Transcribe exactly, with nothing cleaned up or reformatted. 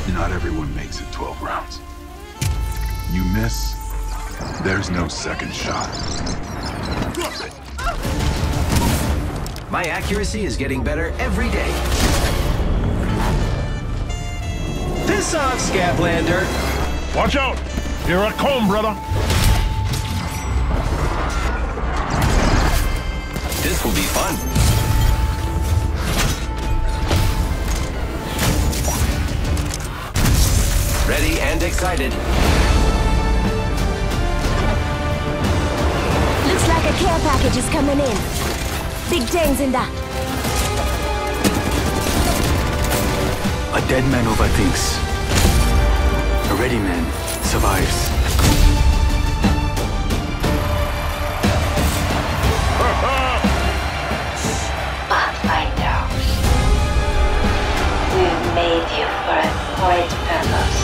Not everyone makes it twelve rounds. You miss, there's no second shot. My accuracy is getting better every day. Piss off, Scaplander! Watch out! Here I come, brother! This will be fun. Ready and excited. Looks like a care package is coming in. Big things in that. A dead man overthinks. A ready man survives. Pathfinders, we've made you for a great purpose.